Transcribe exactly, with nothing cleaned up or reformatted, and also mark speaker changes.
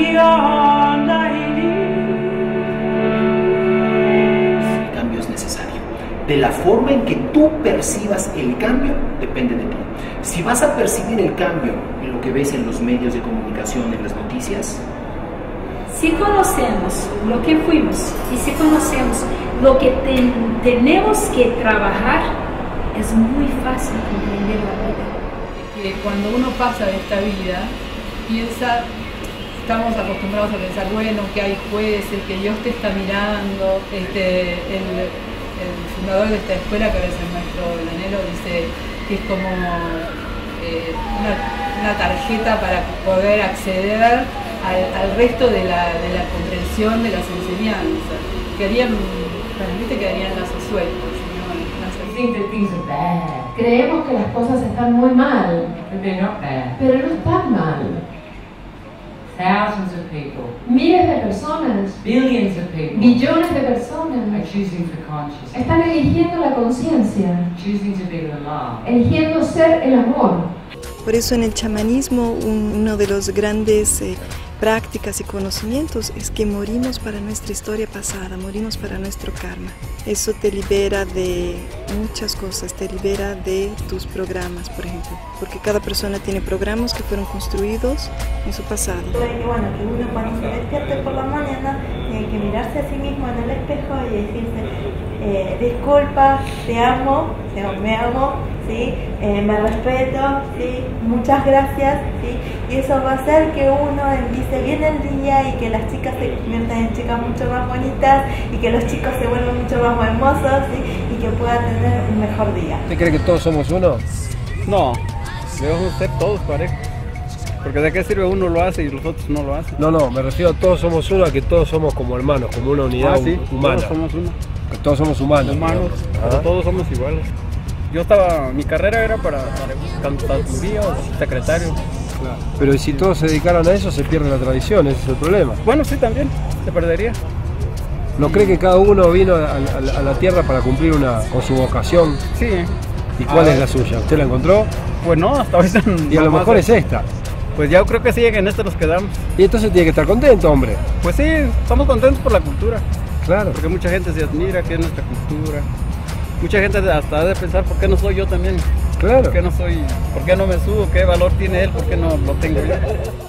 Speaker 1: El cambio es necesario. De la forma en que tú percibas el cambio depende de ti. Si vas a percibir el cambio en lo que ves en los medios de comunicación, en las noticias,
Speaker 2: si conocemos lo que fuimos y si conocemos lo que ten, tenemos que trabajar, es muy fácil comprender la vida.
Speaker 3: Que cuando uno pasa de esta vida, piensa, estamos acostumbrados a pensar, bueno, que hay jueces, que Dios te está mirando. Este, el, el fundador de esta escuela, que ahora es el maestro Lanero, dice que es como eh, una, una tarjeta para poder acceder al, al resto de la, de la comprensión de las enseñanzas. Quedarían, para mí te quedarían lazos sueltos.
Speaker 4: Creemos que las cosas están muy mal, pero no están mal.
Speaker 5: Thousands of people,
Speaker 4: Miles de personas,
Speaker 5: billions of people,
Speaker 4: millones de
Speaker 5: are
Speaker 4: personas
Speaker 5: choosing for consciousness,
Speaker 4: están eligiendo la conciencia,
Speaker 5: choosing to be the love.
Speaker 4: eligiendo ser el amor.
Speaker 6: Por eso en el chamanismo un, uno de los grandes eh, prácticas y conocimientos es que morimos para nuestra historia pasada, morimos para nuestro karma. Eso te libera de muchas cosas, te libera de tus programas, por ejemplo, porque cada persona tiene programas que fueron construidos en su pasado.
Speaker 7: Y bueno, que uno cuando se despierte por la mañana tiene que mirarse a sí mismo en el espejo y decirse, eh, disculpa, te amo, o me amo, ¿sí? eh, me respeto, ¿sí? Muchas gracias, ¿sí? Y eso va a hacer que uno empiece bien el día y que las chicas se conviertan en chicas mucho más bonitas y que los chicos se vuelvan mucho más hermosos, ¿sí? Y que puedan tener un mejor día.
Speaker 8: ¿Usted cree que todos somos uno?
Speaker 9: No, debemos ser todos parejos. Porque de qué sirve uno lo hace y los otros no lo hacen.
Speaker 8: No, no, me refiero a todos somos uno, a que todos somos como hermanos, como una unidad
Speaker 9: ah, sí,
Speaker 8: humana.
Speaker 9: Todos somos uno.
Speaker 8: Que todos somos humanos.
Speaker 9: Humanos, pero
Speaker 8: ¿Ah?
Speaker 9: todos somos iguales. Yo estaba, mi carrera era para, para cantaduría o secretario.
Speaker 8: Claro. Pero si todos se dedicaran a eso, se pierde la tradición, ese es el problema.
Speaker 9: Bueno, sí, también, se perdería.
Speaker 8: ¿No cree que cada uno vino a, a, a la tierra para cumplir una con su vocación?
Speaker 9: Sí.
Speaker 8: ¿Y cuál
Speaker 9: ah,
Speaker 8: es la suya? ¿Usted la encontró?
Speaker 9: Pues no, hasta ahorita
Speaker 8: Y a lo mejor es esta.
Speaker 9: Pues yo creo que sí, en esto nos quedamos.
Speaker 8: Y entonces tiene que estar contento, hombre.
Speaker 9: Pues sí, estamos contentos por la cultura.
Speaker 8: Claro.
Speaker 9: Porque mucha gente se admira que es nuestra cultura. Mucha gente hasta ha de pensar, ¿por qué no soy yo también?
Speaker 8: Claro.
Speaker 9: ¿Por qué no soy? ¿Por qué no me subo? ¿Qué valor tiene él? ¿Por qué no lo tengo yo?